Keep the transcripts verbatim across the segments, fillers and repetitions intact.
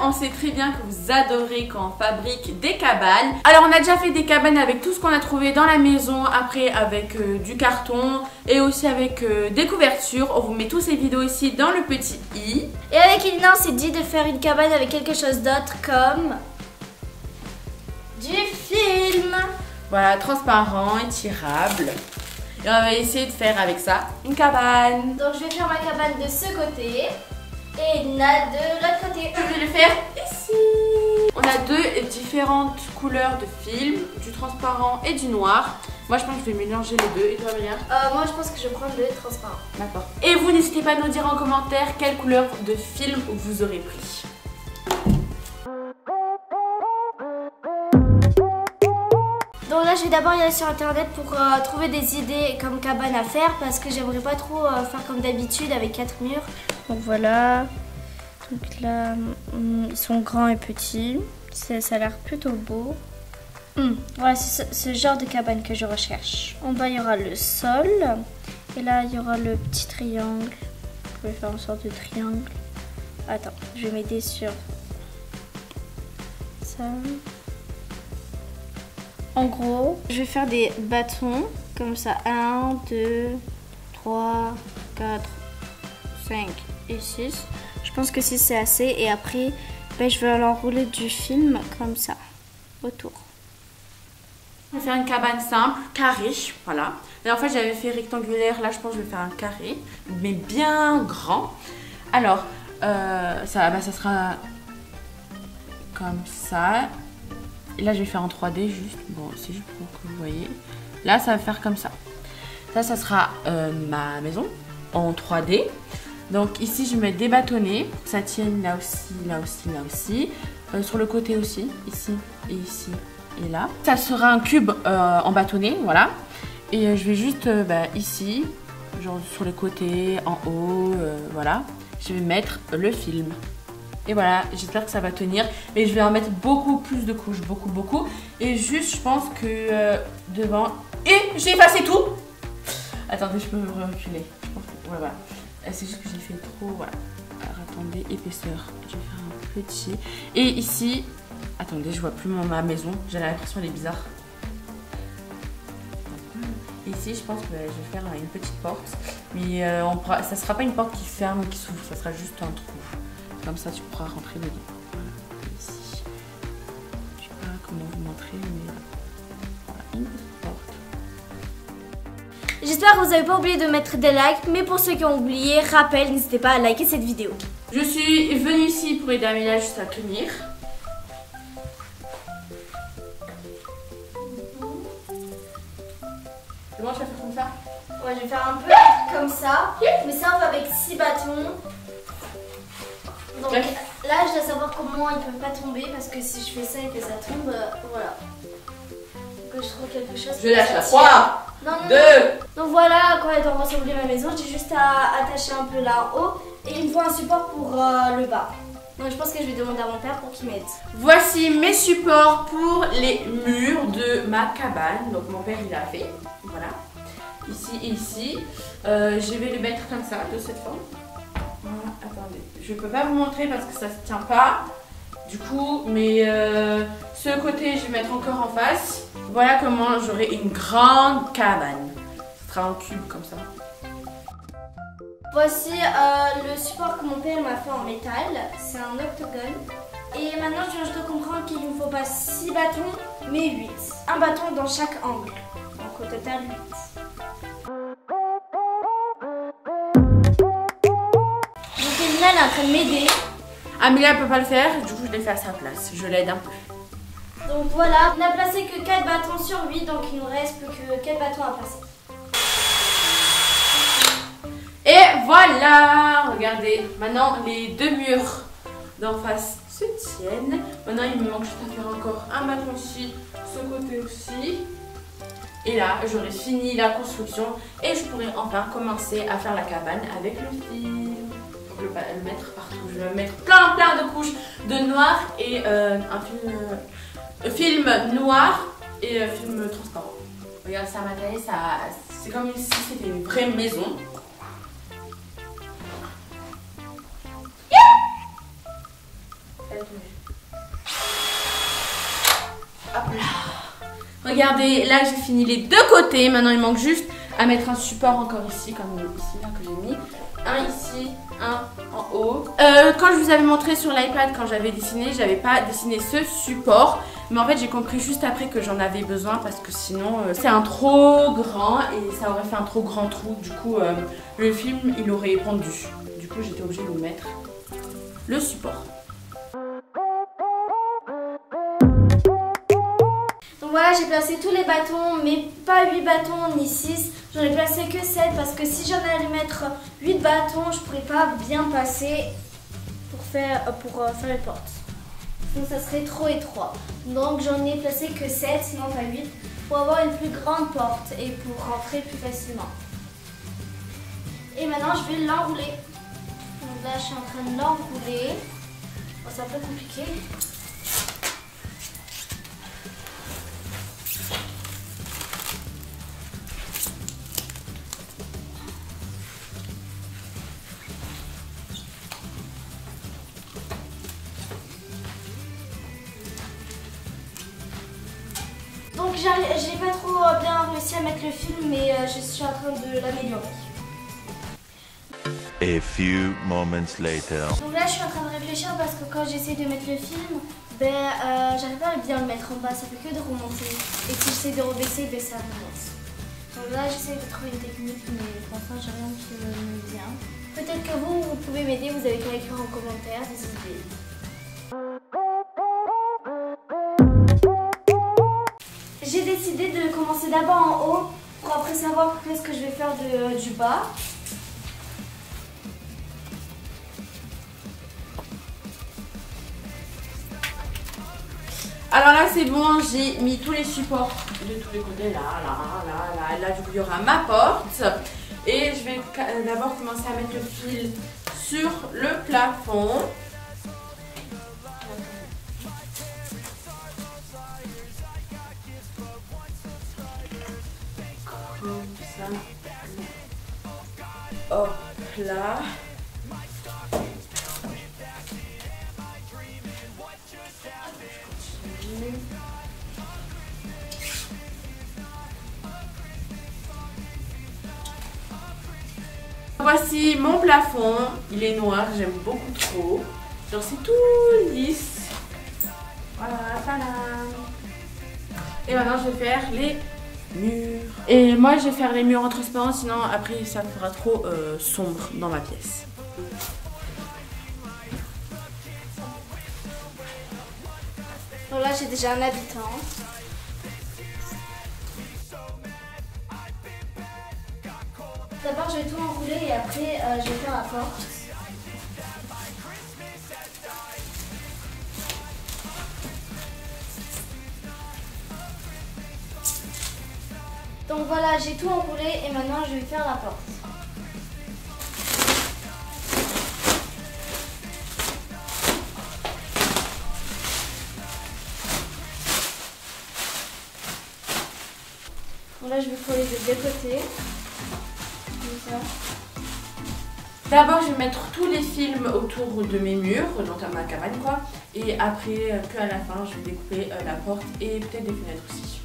on sait très bien que vous adorez quand on fabrique des cabanes. Alors on a déjà fait des cabanes avec tout ce qu'on a trouvé dans la maison, après avec euh, du carton et aussi avec euh, des couvertures. On vous met tous ces vidéos ici dans le petit i. Et avec Elina on s'est dit de faire une cabane avec quelque chose d'autre comme du film. Voilà, transparent, étirable. Et on va essayer de faire avec ça une cabane. Donc je vais faire ma cabane de ce côté et Elina de l'autre côté. Je vais le faire ici. On a deux différentes couleurs de film, du transparent et du noir. Moi je pense que je vais mélanger les deux. Et toi Amélia? euh, Moi je pense que je vais prendre le transparent. D'accord. Et vous n'hésitez pas à nous dire en commentaire quelle couleur de film vous aurez pris. Donc là je vais d'abord y aller sur internet pour euh, trouver des idées comme cabane à faire parce que j'aimerais pas trop euh, faire comme d'habitude avec quatre murs. Donc voilà, donc là mm, ils sont grands et petits, ça, ça a l'air plutôt beau. Mm. Voilà, c'est ce, ce genre de cabane que je recherche. En bas il y aura le sol et là il y aura le petit triangle. Je vais faire une sorte de triangle. Attends, je vais m'aider sur ça. En gros, je vais faire des bâtons comme ça. un, deux, trois, quatre, cinq et six. Je pense que six c'est assez. Et après, ben, je vais l'enrouler du film comme ça, autour. Je vais faire une cabane simple, carré, voilà. Et en fait j'avais fait rectangulaire, là je pense que je vais faire un carré, mais bien grand. Alors, euh, ça, bah, ça sera comme ça. Et là je vais faire en trois D juste, bon c'est juste pour que vous voyez. Là ça va faire comme ça. Ça, ça sera euh, ma maison en trois D. Donc ici je vais mettre des bâtonnets, que ça tienne là aussi, là aussi, là aussi. Euh, sur le côté aussi, ici et ici et là. Ça sera un cube euh, en bâtonnet, voilà. Et euh, je vais juste euh, bah, ici, genre sur les côtés, en haut, euh, voilà. Je vais mettre le film. Et voilà, j'espère que ça va tenir. Mais je vais en mettre beaucoup plus de couches, beaucoup, beaucoup. Et juste, je pense que euh, devant... Et j'ai effacé tout. Attendez, je peux me reculer. Je pense que... ouais, voilà. C'est juste que j'ai fait trop... Voilà. Alors, attendez, épaisseur. Je vais faire un petit. Et ici... Attendez, je vois plus mon, ma maison. J'ai l'impression qu'elle est bizarre. Ici, je pense que je vais faire une petite porte. Mais euh, on pourra... ça ne sera pas une porte qui ferme ou qui s'ouvre. Ça sera juste un trou. Comme ça, tu pourras rentrer dedans. Voilà, ici. Je sais pas comment vous montrer, mais voilà, une petite porte. J'espère que vous n'avez pas oublié de mettre des likes, mais pour ceux qui ont oublié, rappel, n'hésitez pas à liker cette vidéo. Je suis venue ici pour aider Amélia juste à tenir. C'est bon, je vais faire comme ça? Ouais, je vais faire un peu comme ça, mais ça on va avec six bâtons. Donc là, je dois savoir comment ils ne peuvent pas tomber parce que si je fais ça et que ça tombe, euh, voilà. Donc je trouve quelque chose. Je lâche la trois, deux. Donc voilà, quand elle doit ressembler ma maison, j'ai juste à attacher un peu là en haut et il me faut un support pour euh, le bas. Donc je pense que je vais demander à mon père pour qu'il m'aide. Voici mes supports pour les murs de ma cabane. Donc mon père il a fait, voilà, ici et ici. Euh, je vais les mettre comme ça, de cette forme. Voilà, attendez, je peux pas vous montrer parce que ça se tient pas du coup, mais euh, ce côté je vais mettre encore en face. Voilà comment j'aurai une grande cabane. Ce sera en cube comme ça. Voici euh, le support que mon père m'a fait en métal. C'est un octogone. Et maintenant je viens de comprendre qu'il ne me faut pas six bâtons mais huit. Un bâton dans chaque angle. Donc au total huit. Elle est en train de m'aider. Amélia ne peut pas le faire, du coup je l'ai fait à sa place. Je l'aide un peu. Donc voilà, on n'a placé que quatre bâtons sur huit, donc il nous reste plus que quatre bâtons à placer. Et voilà, regardez, maintenant les deux murs d'en face se tiennent. Maintenant il me manque juste à faire encore un bâton ici, ce côté aussi. Et là j'aurai fini la construction et je pourrai enfin commencer à faire la cabane avec le film. Je vais le mettre partout, je vais mettre plein plein de couches de noir et euh, un film, euh, film noir et euh, film transparent. Regarde ça, ma taille, ça, c'est comme si c'était une vraie maison. Elle est tombée. Hop là. Regardez, là j'ai fini les deux côtés. Maintenant il manque juste à mettre un support encore ici, comme ici là que j'ai mis. Un ici, un en haut. Euh, quand je vous avais montré sur l'iPad, quand j'avais dessiné, j'avais pas dessiné ce support. Mais en fait j'ai compris juste après que j'en avais besoin parce que sinon euh, c'est un trop grand et ça aurait fait un trop grand trou. Du coup euh, le film il aurait pendu. Du coup j'étais obligée de vous mettre le support. Donc voilà, j'ai placé tous les bâtons, mais pas huit bâtons ni six. J'en ai placé que sept parce que si j'en allais mettre huit bâtons, je pourrais pas bien passer pour faire, pour, euh, faire les portes. Donc ça serait trop étroit. Donc j'en ai placé que sept, sinon pas huit, pour avoir une plus grande porte et pour rentrer plus facilement. Et maintenant je vais l'enrouler. Donc là je suis en train de l'enrouler. Bon, c'est un peu compliqué. Donc j'ai pas trop bien réussi à mettre le film, mais euh, je suis en train de l'améliorer. A few moments later. Donc là je suis en train de réfléchir parce que quand j'essaie de mettre le film, ben euh, j'arrive pas à bien le mettre en bas, ça fait que de remonter. Et si j'essaie de rebaisser, ben ça remonte. Donc là j'essaie de trouver une technique, mais franchement j'ai rien qui me vient. Peut-être que vous, vous pouvez m'aider, vous avez qu'à écrire en commentaire des idées. J'ai décidé de commencer d'abord en haut pour après savoir qu'est-ce que je vais faire de, du bas. Alors là c'est bon, j'ai mis tous les supports de tous les côtés, là, là, là, là, là, du coup il y aura ma porte. Et je vais d'abord commencer à mettre le fil sur le plafond. Comme ça. Hop là. Voici mon plafond, il est noir, j'aime beaucoup trop. Genre c'est tout lisse. Voilà, voilà. Et maintenant je vais faire les murs. Et moi je vais faire les murs en transparent, sinon après ça fera trop euh, sombre dans ma pièce. Donc là j'ai déjà un habitant. D'abord je vais tout enrouler et après euh, je vais faire la porte. Donc voilà, j'ai tout enroulé et maintenant je vais faire la porte. Donc là je vais coller de deux côtés. D'abord je vais mettre tous les films autour de mes murs, dans ma cabane quoi. Et après, que à la fin, je vais découper euh, la porte et peut-être des fenêtres aussi.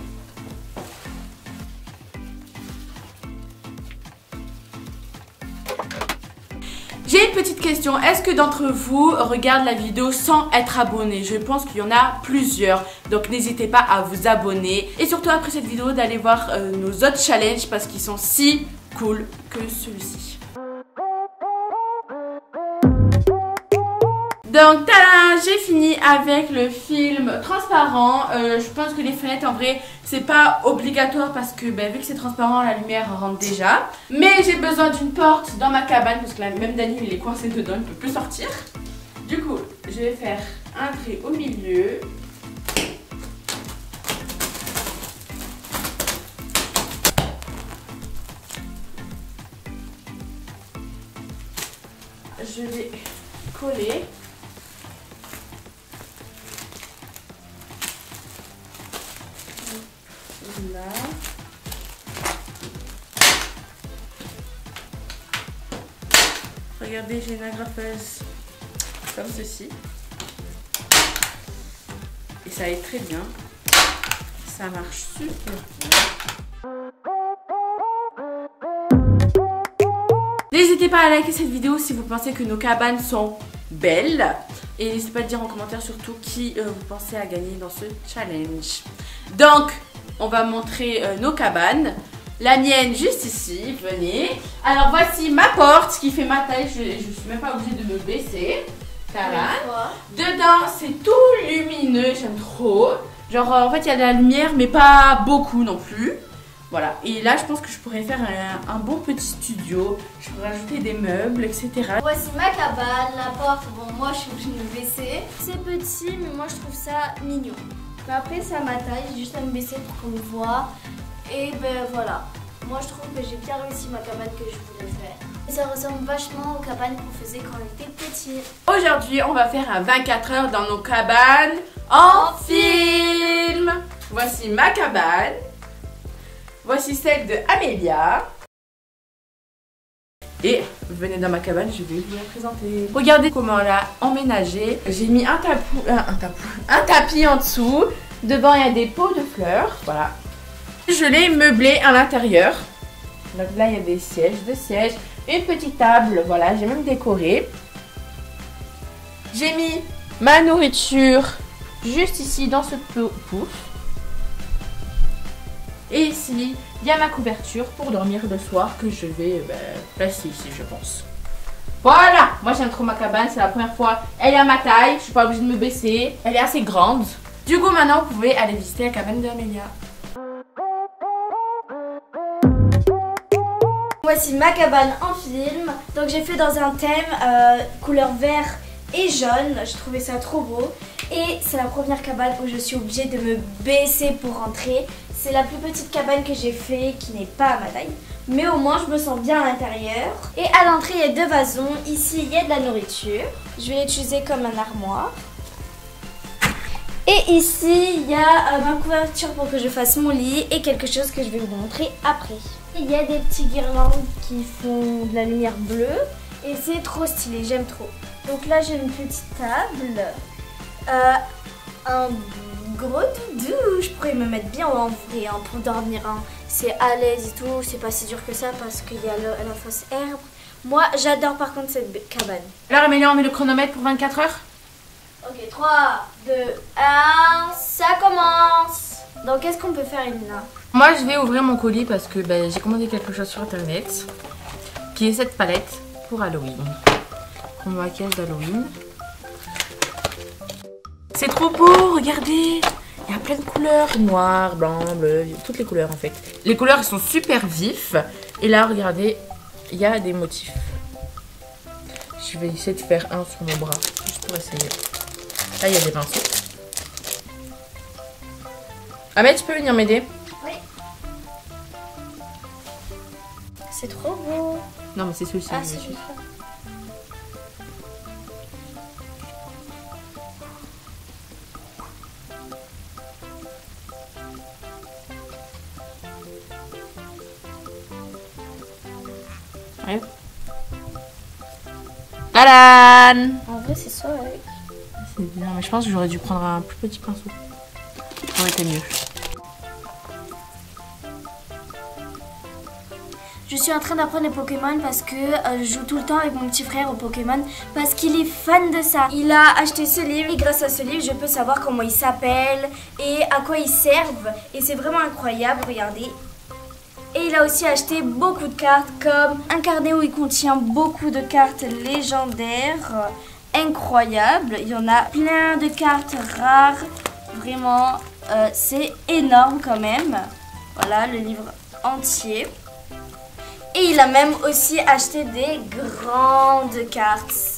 J'ai une petite question, est-ce que d'entre vous regardent la vidéo sans être abonné? Je pense qu'il y en a plusieurs, donc n'hésitez pas à vous abonner. Et surtout après cette vidéo d'aller voir euh, nos autres challenges parce qu'ils sont si cool que celui-ci. Donc tada, j'ai fini avec le film transparent. Euh, je pense que les fenêtres en vrai c'est pas obligatoire parce que ben, vu que c'est transparent la lumière rentre déjà. Mais j'ai besoin d'une porte dans ma cabane parce que là, même Daniel il est coincé dedans, il ne peut plus sortir. Du coup je vais faire un trait au milieu. Je vais coller. Là. Regardez, j'ai une agrafeuse comme ceci. Et ça aide très bien. Ça marche super bien. N'hésitez pas à liker cette vidéo si vous pensez que nos cabanes sont belles. Et n'hésitez pas à dire en commentaire surtout qui euh, vous pensez à gagner dans ce challenge. Donc, on va montrer euh, nos cabanes. La mienne juste ici, venez. Alors voici ma porte qui fait ma taille. Je ne suis même pas obligée de me baisser. Voilà. Dedans, c'est tout lumineux. J'aime trop. Genre, euh, en fait, il y a de la lumière, mais pas beaucoup non plus. Voilà, et là je pense que je pourrais faire un, un bon petit studio. Je pourrais ajouter des meubles, et cetera. Voici ma cabane, la porte, bon moi je suis obligée de me baisser. C'est petit mais moi je trouve ça mignon. Mais après c'est à ma taille, j'ai juste à me baisser pour qu'on me voit. Et ben voilà, moi je trouve que j'ai bien réussi ma cabane que je voulais faire. Et ça ressemble vachement aux cabanes qu'on faisait quand on était petit. Aujourd'hui on va faire un vingt-quatre heures dans nos cabanes en film. Voici ma cabane. Voici celle de Amélia. Et venez dans ma cabane, je vais vous la présenter. Regardez comment elle a emménagé. J'ai mis un, tapou, un, un, tapou, un tapis en dessous. Devant, il y a des pots de fleurs. Voilà. Je l'ai meublé à l'intérieur. Donc là, il y a des sièges, deux sièges. Une petite table. Voilà, j'ai même décoré. J'ai mis ma nourriture juste ici dans ce pouf. Et ici, il y a ma couverture pour dormir le soir que je vais ben, placer ici, je pense. Voilà, moi j'aime trop ma cabane, c'est la première fois. Elle est à ma taille, je suis pas obligée de me baisser. Elle est assez grande. Du coup, maintenant, vous pouvez aller visiter la cabane d'Amélia. Voici ma cabane en film. Donc j'ai fait dans un thème euh, couleur vert et jaune. Je trouvais ça trop beau. Et c'est la première cabane où je suis obligée de me baisser pour rentrer. C'est la plus petite cabane que j'ai fait qui n'est pas à ma taille. Mais au moins je me sens bien à l'intérieur. Et à l'entrée il y a deux vasons. Ici il y a de la nourriture. Je vais l'utiliser comme un armoire. Et ici il y a euh, ma couverture pour que je fasse mon lit. Et quelque chose que je vais vous montrer après. Il y a des petits guirlandes qui font de la lumière bleue. Et c'est trop stylé, j'aime trop. Donc là j'ai une petite table. Euh, un gros doudou, je pourrais me mettre bien en vrai hein, pour dormir. Hein. C'est à l'aise et tout, c'est pas si dur que ça parce qu'il y a le, la fausse herbe. Moi j'adore par contre cette cabane. Alors Amélia, on met le chronomètre pour vingt-quatre heures. Ok, trois, deux, un, ça commence. Donc qu'est-ce qu'on peut faire, Elina? Moi je vais ouvrir mon colis parce que ben, j'ai commandé quelque chose sur internet. Qui est cette palette pour Halloween. Pour mon maquillage d'Halloween. C'est trop beau, regardez. Il y a plein de couleurs, noir, blanc, bleu, toutes les couleurs en fait. Les couleurs sont super vifs. Et là, regardez, il y a des motifs. Je vais essayer de faire un sur mon bras, juste pour essayer. Là, il y a des pinceaux. Ahmed, tu peux venir m'aider? Oui. C'est trop beau. Non, mais c'est celui-ci. Ah, c'est celui-là. Ouais. Tadam! En vrai, c'est ça avec. C'est bien, mais je pense que j'aurais dû prendre un plus petit pinceau. Ça aurait été mieux. Je suis en train d'apprendre les Pokémon parce que euh, je joue tout le temps avec mon petit frère au Pokémon parce qu'il est fan de ça. Il a acheté ce livre et grâce à ce livre, je peux savoir comment ils s'appellent et à quoi ils servent. Et c'est vraiment incroyable, regardez. Et il a aussi acheté beaucoup de cartes comme un carnet où il contient beaucoup de cartes légendaires. Euh, incroyable. Il y en a plein de cartes rares. Vraiment, euh, c'est énorme quand même. Voilà le livre entier. Et il a même aussi acheté des grandes cartes.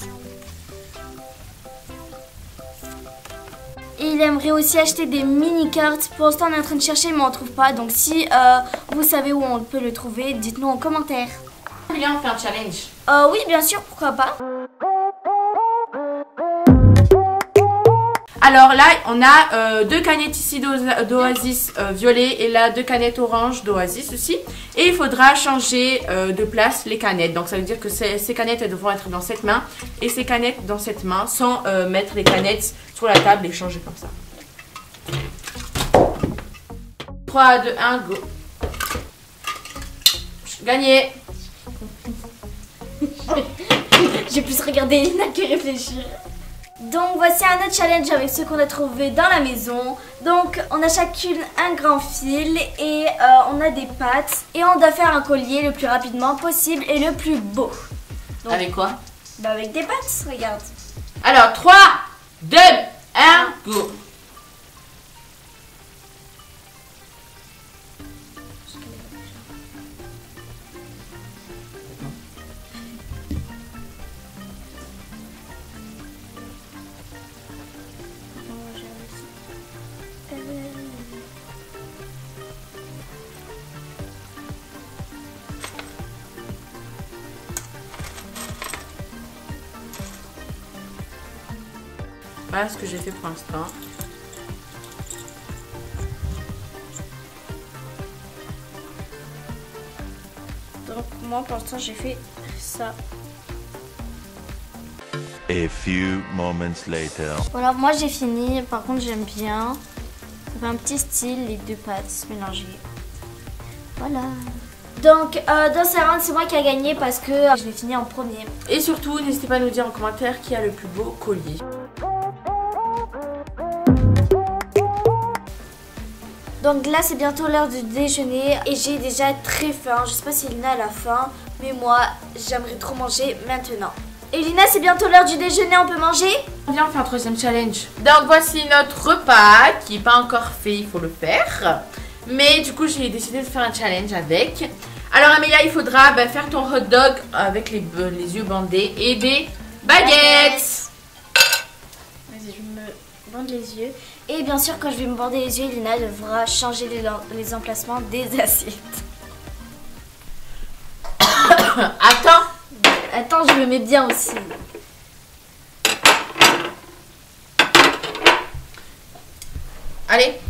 Et il aimerait aussi acheter des mini-cartes. Pour l'instant, on est en train de chercher, mais on ne trouve pas. Donc si euh, vous savez où on peut le trouver, dites-nous en commentaire. Viens, on fait un challenge. Euh, oui, bien sûr, pourquoi pas. Alors là, on a euh, deux canettes ici d'Oasis euh, violet et là deux canettes orange d'Oasis aussi. Et il faudra changer euh, de place les canettes. Donc ça veut dire que ces, ces canettes elles devront être dans cette main et ces canettes dans cette main sans euh, mettre les canettes sur la table et changer comme ça. trois, deux, un, go. Gagné. J'ai plus regardé Lina que réfléchir. Donc voici un autre challenge avec ceux qu'on a trouvé dans la maison. Donc on a chacune un grand fil et euh, on a des pattes. Et on doit faire un collier le plus rapidement possible et le plus beau. Donc, avec quoi? Bah avec des pattes, regarde. Alors trois, deux, un, go. Voilà ce que j'ai fait pour l'instant. Donc moi pour l'instant j'ai fait ça. A few moments later. Voilà, moi j'ai fini. Par contre j'aime bien. Ça fait un petit style, les deux pattes mélangées. Voilà. Donc euh, dans ce round c'est moi qui a gagné parce que je l'ai fini en premier. Et surtout, n'hésitez pas à nous dire en commentaire qui a le plus beau collier. Donc là c'est bientôt l'heure du déjeuner et j'ai déjà très faim. Je sais pas si Lina a la faim, mais moi j'aimerais trop manger maintenant. Et Lina, c'est bientôt l'heure du déjeuner, on peut manger? Viens, on fait un troisième challenge. Donc voici notre repas qui n'est pas encore fait, il faut le faire. Mais du coup j'ai décidé de faire un challenge avec. Alors Amélia, il faudra bah, faire ton hot dog avec les, les yeux bandés et des baguettes. Vas-y, je me bande les yeux. Et bien sûr, quand je vais me bander les yeux, Lina devra changer les, les emplacements des assiettes. Attends. Attends, je le mets bien aussi. Allez.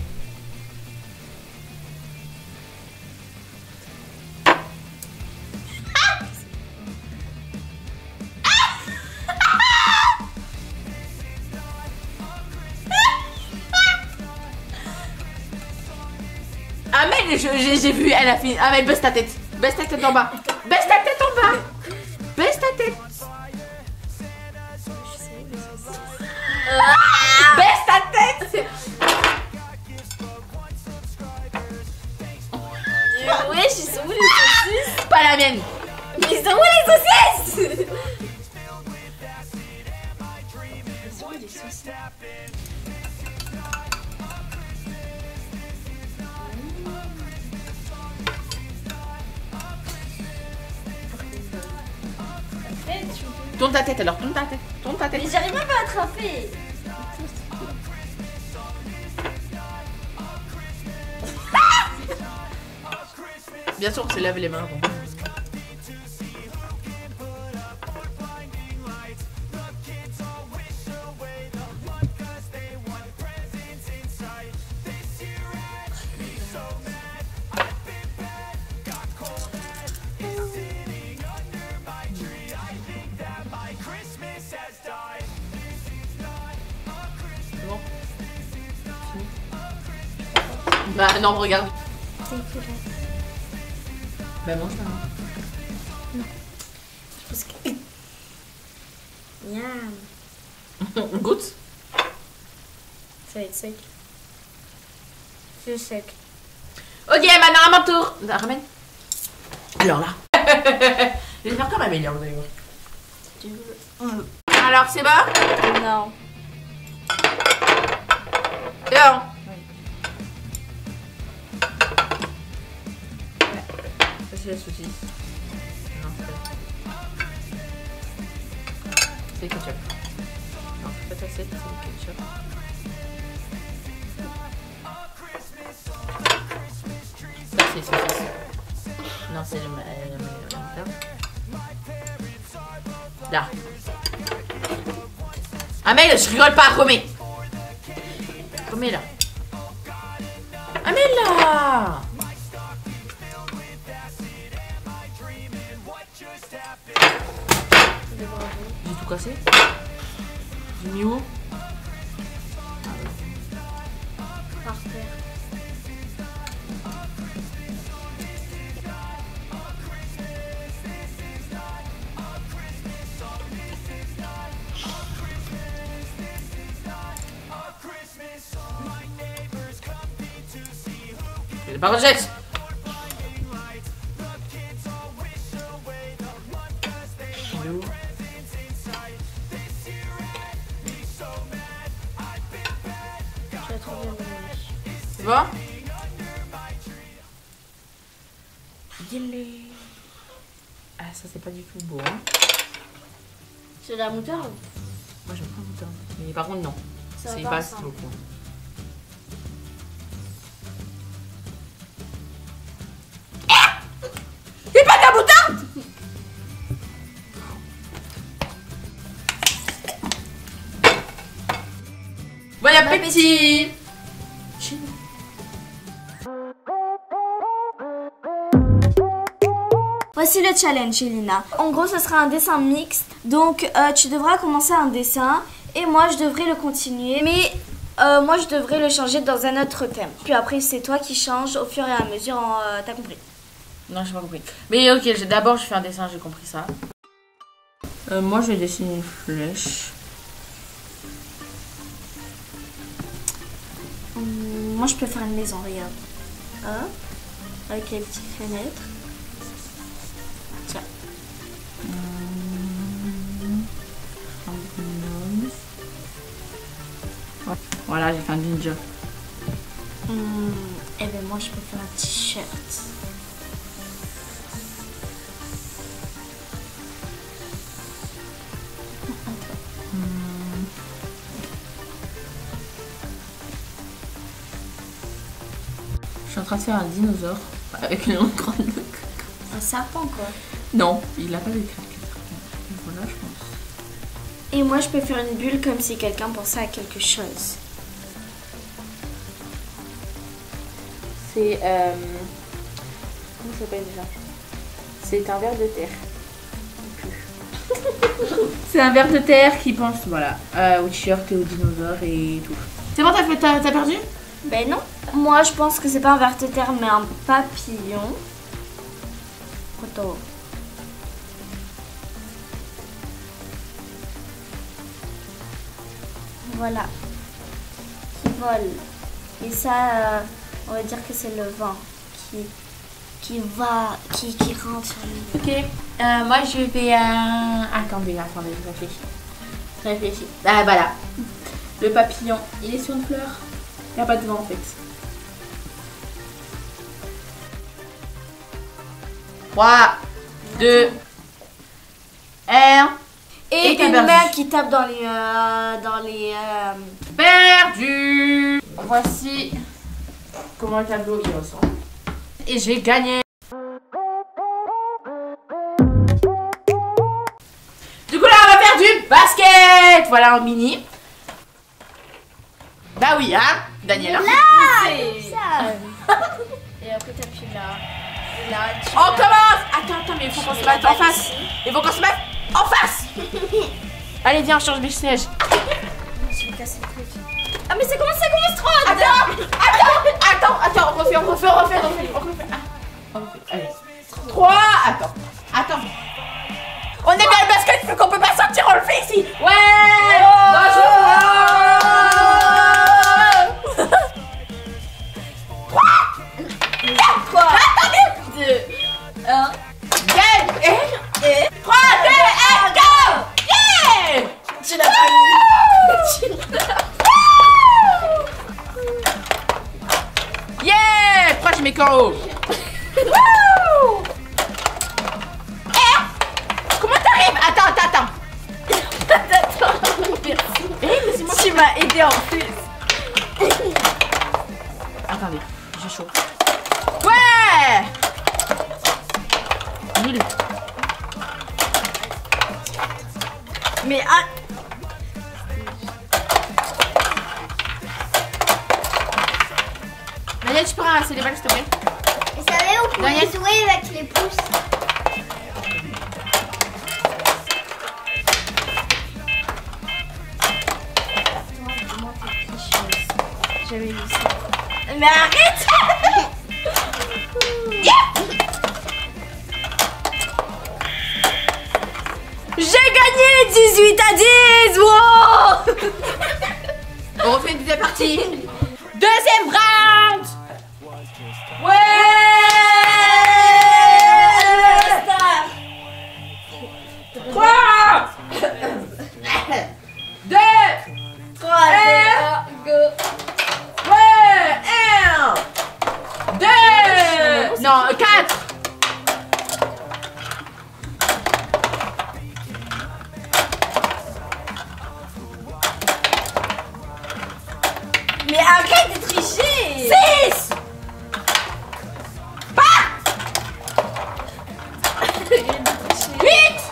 Amel, j'ai vu, elle a fini. Amel, baisse ta tête. Baisse ta tête en bas. Baisse ta tête en bas. Baisse ta tête. Baisse ta tête. Ouais, ils sont où les saucisses? Pas la mienne. Mais ils sont où les saucisses? Ils sont où les saucisses? Tourne ta tête alors, tourne ta tête, tourne ta tête. Mais j'arrive même pas à attraper. Bien sûr, on s'est lavé les mains avant. Bah non, regarde. Bah mange maintenant. Je pense que... Miam. On goûte. Ça va être sec. C'est sec. Ok, maintenant à mon tour. Ramène. Alors là. Je vais faire comme Amélia, vous allez voir. Tu veux... Alors, c'est bon? Non. C'est bon. C'est la saucisse. Non, c'est pas. C'est le ketchup. Non, c'est pas ta assiette, c'est le ketchup. Ça, c'est saucisse. Non, c'est le. Là. Amel, je rigole pas, remets. Remets là. Amel là. J'ai tout cassé. J'ai mis où? Par terre. Par contre, jette. C'est bon? Ah, ça c'est pas du tout beau. Hein. C'est de la moutarde? Moi j'aime pas la moutarde. Mais par contre, non. C'est pas assez beaucoup. Ah! C'est pas de la moutarde! Bon appétit! Voici le challenge, Elina. En gros, ce sera un dessin mixte. Donc, euh, tu devras commencer un dessin et moi, je devrais le continuer. Mais euh, moi, je devrais le changer dans un autre thème. Puis après, c'est toi qui changes au fur et à mesure. Euh, T'as compris? Non, j'ai pas compris. Mais ok, d'abord, je fais un dessin, j'ai compris ça. Euh, moi, je vais dessiner une flèche. Hum, moi, je peux faire une maison, regarde. Hein? Avec les petites fenêtres. Tiens. Voilà, j'ai fait un ninja. Hum, et bien moi, je peux faire un t-shirt. Je suis en train de faire un dinosaure avec une longue grande. Un serpent, quoi. Non, il a pas de craquettes. Voilà, je pense. Et moi, je peux faire une bulle comme si quelqu'un pensait à quelque chose. C'est euh... comment ça s'appelle déjà? C'est un ver de terre. C'est un ver de terre qui pense, voilà, euh, au t-shirt et aux dinosaures et tout. C'est bon, t'as fait, t'as perdu? Ben non. Moi, je pense que c'est pas un ver de terre, mais un papillon. Photo. Voilà. Qui vole. Et ça, euh, on va dire que c'est le vent qui, qui va, qui, qui rentre sur lui. Ok. Euh, moi, je vais... Euh... Attendez, attendez, je réfléchis. Je réfléchis. Ah, voilà. Le papillon, il est sur une fleur. Il n'y a pas de vent, en fait. trois, deux, un... Et, Et une perdu. main qui tape dans les... Euh, dans les euh... Perdu. Voici comment le tableau il ressemble. Et j'ai gagné. Du coup là on va faire du basket. Voilà en mini. Bah oui hein Daniela. Là, ça. Et après t'appuies là. Et là tu On commence. Attends, attends, mais il faut qu'on se mette en face. Il faut qu'on se mette en face. Allez viens on change de siège. Je vais casser le truc. Ah mais c'est comment ça commence trop. Attends, attends, attends, attends, on refait, on refait, on refait, on refait, on refait. Ah, on refait. Allez. trois, attends, attends. On est bien le basket, vu qu'on peut pas sortir, on le fait ici. Ouais. Bonjour. trois, attendez. deux, un, game. Et, et, trois, deux, un, go. Yeah. Tu l'as pas mis. Tu l'as Yeah! Pourquoi je mets qu'en haut? Wouh! Eh! Comment t'arrives? Attends, attends, attends. attends. Merci. Eh, mais c'est moi Tu m'as aidé en plus. Attendez, j'ai chaud. Ouais! Nul. Mais ah. Daniel, tu peux ramasser les balles, s'il te plaît? Vous savez, on peut Daniel. jouer avec les pouces. J'avais vu ça. Mais arrête. J'ai gagné dix-huit à dix. Wow. On refait une deuxième partie. Deuxième round. Ouais! trois, deux, un, go. Ouais, un, deux, non, quatre. Mais arrête de tricher. Six. Huit.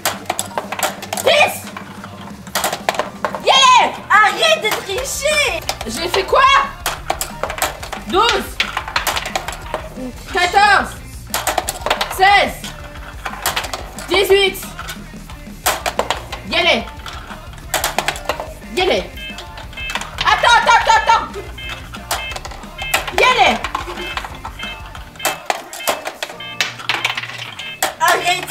Dix. Yeah. Arrête de tricher. J'ai fait quoi? Douze. Quatorze. Seize. Dix-huit. Y allez. Y allez. Attends, attends, attends, attends. Y allez. Arrête.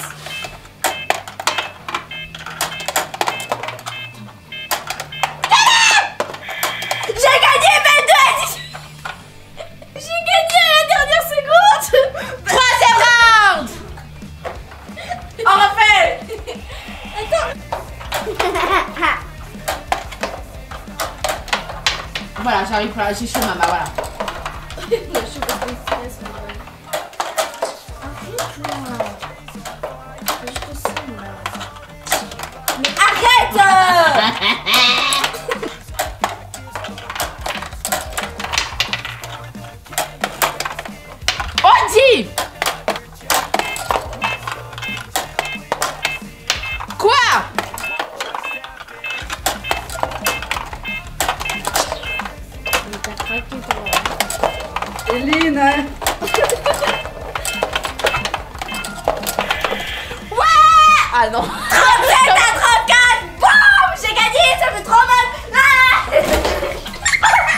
J'ai gagné vingt-deux à dix-huit. J'ai gagné à la dernière seconde. Troisième round. On refait. Voilà, j'arrive là, j'ai chaud, maman, voilà. Mais arrête. On dit. Quoi? Eline, hein? Ouais. Ah non. trente-sept à trente-quatre. Boum. J'ai gagné, ça fait trop mal. Ah.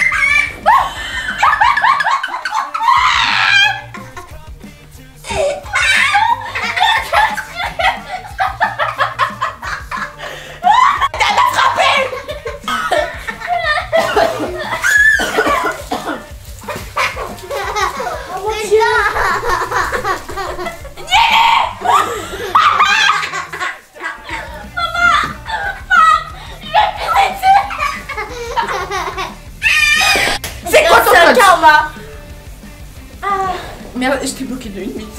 C'est quoi ton C'est un code? karma. Merde, je t'ai bloqué de une minute.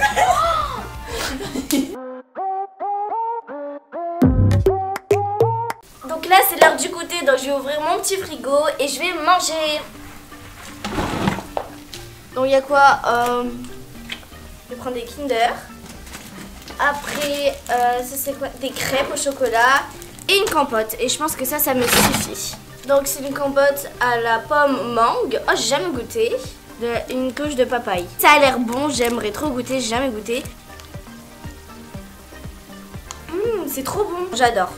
Donc là c'est l'heure du goûter, donc je vais ouvrir mon petit frigo et je vais manger. Donc il y a quoi euh, Je vais prendre des Kinder. Après euh, ça c'est quoi? Des crêpes au chocolat et une compote. Et je pense que ça, ça me suffit. Donc c'est une compote à la pomme mangue. Oh, j'ai jamais goûté. De, une couche de papaye. Ça a l'air bon, j'aimerais trop goûter, j'ai jamais goûté. Mmh, c'est trop bon, j'adore.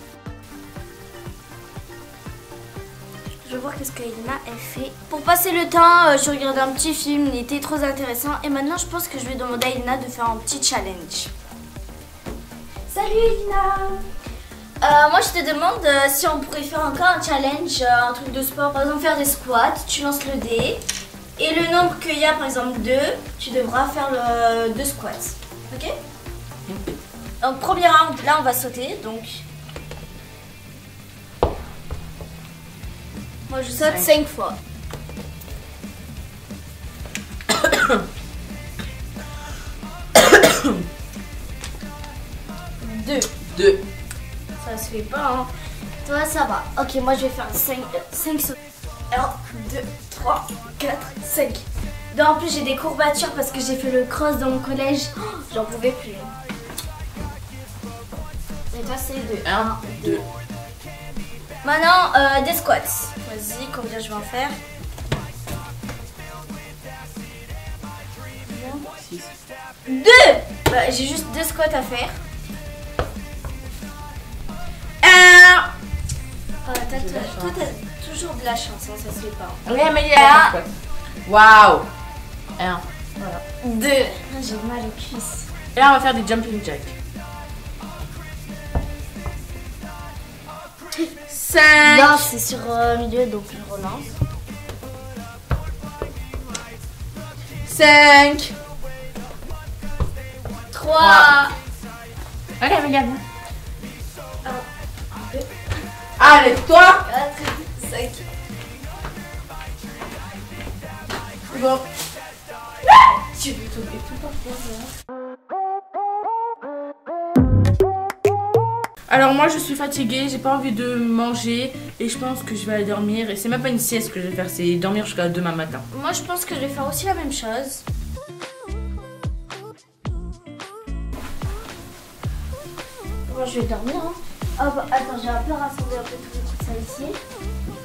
Je vais voir qu'est-ce qu'Elina a fait. Pour passer le temps, euh, je regardais un petit film, il était trop intéressant. Et maintenant, je pense que je vais demander à Elina de faire un petit challenge. Salut Elina. euh, Moi, je te demande euh, si on pourrait faire encore un challenge, euh, un truc de sport. Par exemple, faire des squats, tu lances le dé. Et le nombre qu'il y a, par exemple deux, tu devras faire le deux squats. Ok? Donc, premier round, là, on va sauter. Donc, moi, je saute cinq fois. Deux. Deux. Ça se fait pas, hein. Toi, ça va. Ok, moi, je vais faire cinq, cinq sauts. un, deux, trois, quatre, cinq. Donc, en plus, j'ai des courbatures parce que j'ai fait le cross dans mon collège. Oh, j'en pouvais plus. Et toi, c'est deux. Un, deux. Maintenant, euh, des squats. Vas-y, combien je vais en faire? Six. Deux. Bah, j'ai juste deux squats à faire. Un. Oh, t'as- t'as- toi, t'as toujours de la chance, hein, ça se fait pas. Ouais, mais il y a. Waouh. Un. Voilà. Deux. Ah, j'ai mal aux cuisses. Et là, on va faire des jumping jacks. Cinq. Non, c'est sur euh, milieu, donc je relance. Cinq. Trois. Regarde, regarde. Un, deux, Allez, toi. quatre, sac. Bon. Tu veux tomber tout par terre. Alors moi je suis fatiguée, j'ai pas envie de manger et je pense que je vais aller dormir. Et c'est même pas une sieste que je vais faire, c'est dormir jusqu'à demain matin. Moi je pense que je vais faire aussi la même chose. Moi je vais dormir hein. Oh, bah, attends, j'ai un peu rassemblé un peu tout ça ici.